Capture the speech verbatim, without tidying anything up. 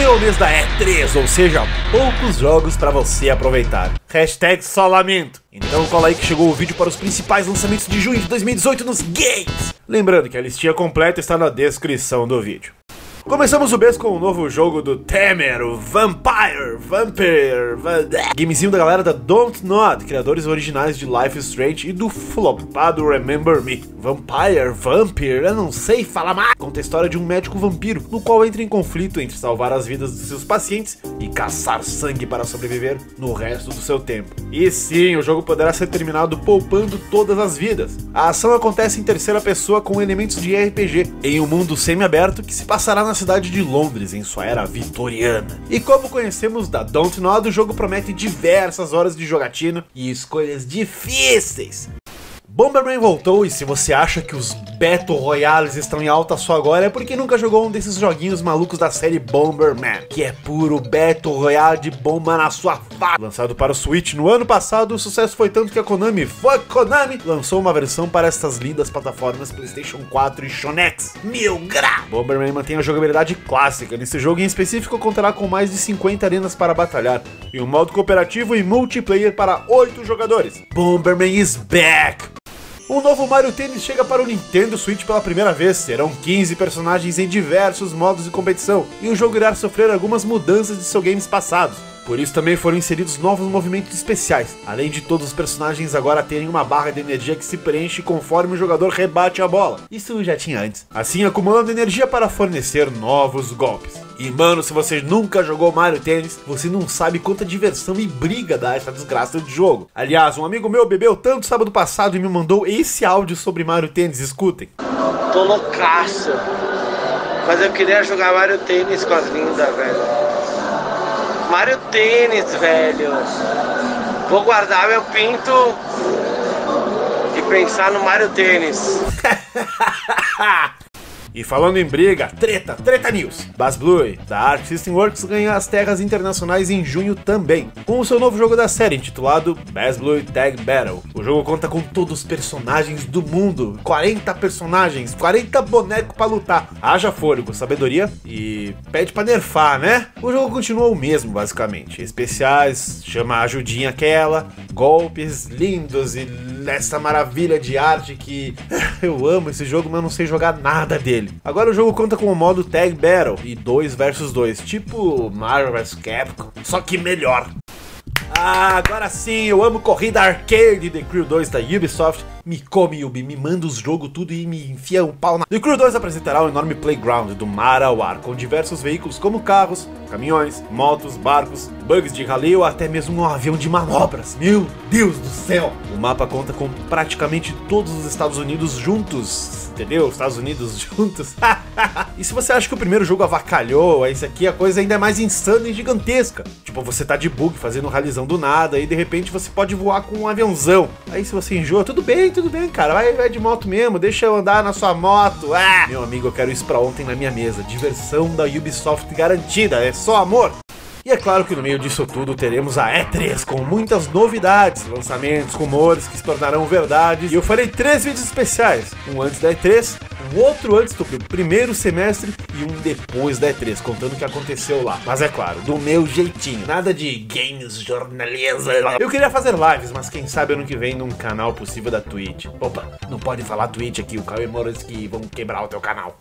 é o mês da E três, ou seja, poucos jogos pra você aproveitar. Hashtag só lamento. Então cola aí que chegou o vídeo para os principais lançamentos de junho de dois mil e dezoito nos games. Lembrando que a listinha completa está na descrição do vídeo. Começamos o mês com o novo jogo do Temer, o Vampire, Vampire, Van... gamezinho da galera da Dontnod, criadores originais de Life is Strange e do flopado Remember Me. Vampire, Vampire, eu não sei falar mais. Conta a história de um médico vampiro, no qual entra em conflito entre salvar as vidas dos seus pacientes e caçar sangue para sobreviver no resto do seu tempo. E sim, o jogo poderá ser terminado poupando todas as vidas. A ação acontece em terceira pessoa com elementos de R P G, em um mundo semi-aberto que se passará na cidade de Londres, em sua era vitoriana. E como conhecemos da Dontnod, o jogo promete diversas horas de jogatina e escolhas difíceis. Bomberman voltou, e se você acha que os Battle Royales estão em alta só agora, é porque nunca jogou um desses joguinhos malucos da série Bomberman, que é puro Battle Royale de bomba na sua faca. Lançado para o Switch no ano passado, o sucesso foi tanto que a Konami, fuck Konami, lançou uma versão para estas lindas plataformas PlayStation quatro e Shonex. Mil grau! Bomberman mantém a jogabilidade clássica. Nesse jogo em específico contará com mais de cinquenta arenas para batalhar, e um modo cooperativo e multiplayer para oito jogadores. Bomberman is back! Um novo Mario Tennis chega para o Nintendo Switch pela primeira vez. Serão quinze personagens em diversos modos de competição, e o jogo irá sofrer algumas mudanças de seus games passados. Por isso também foram inseridos novos movimentos especiais, além de todos os personagens agora terem uma barra de energia que se preenche conforme o jogador rebate a bola. Isso já tinha antes. Assim, acumulando energia para fornecer novos golpes. E mano, se você nunca jogou Mario Tennis, você não sabe quanta diversão e briga dá essa desgraça de jogo. Aliás, um amigo meu bebeu tanto sábado passado e me mandou esse áudio sobre Mario Tennis, escutem. Tô loucaço, mas eu queria jogar Mario Tennis com as lindas, velho. Mario Tennis, velho. Vou guardar meu pinto e pensar no Mario Tennis. E falando em briga, treta, treta news. BlazBlue, da Arc System Works, ganha as terras internacionais em junho também, com o seu novo jogo da série, intitulado BlazBlue Tag Battle. O jogo conta com todos os personagens do mundo, quarenta personagens, quarenta bonecos pra lutar. Haja fôlego, sabedoria e pede pra nerfar, né? O jogo continua o mesmo, basicamente. Especiais, chama a ajudinha aquela, golpes lindos e essa maravilha de arte que eu amo esse jogo, mas não sei jogar nada dele. Agora o jogo conta com o modo Tag Battle e dois versus dois, tipo Marvel versus Capcom, só que melhor. Ah, agora sim, eu amo corrida arcade. The Crew dois da Ubisoft. Me come, Ubi, me manda os jogos tudo e me enfia um pau na... The Crew dois apresentará um enorme playground do mar ao ar, com diversos veículos como carros, caminhões, motos, barcos, bugs de rally ou até mesmo um avião de manobras. Meu Deus do céu! O mapa conta com praticamente todos os Estados Unidos juntos, entendeu? Estados Unidos juntos. E se você acha que o primeiro jogo avacalhou, esse aqui a coisa ainda é mais insana e gigantesca. Tipo, você tá de bug fazendo um ralizão do nada e de repente você pode voar com um aviãozão. Aí se você enjoa, tudo bem, tudo bem, cara, vai, vai de moto mesmo, deixa eu andar na sua moto. Ah! Meu amigo, eu quero isso pra ontem na minha mesa. Diversão da Ubisoft garantida, é só amor. E é claro que no meio disso tudo teremos a E três com muitas novidades, lançamentos, rumores que se tornarão verdade. E eu farei três vídeos especiais, um antes da E três, um outro antes do primeiro semestre e um depois da E três, contando o que aconteceu lá. Mas é claro, do meu jeitinho, nada de games, jornalismo. Eu queria fazer lives, mas quem sabe ano que vem num canal possível da Twitch. Opa, não pode falar Twitch aqui, o Cauê Moros que vão quebrar o teu canal.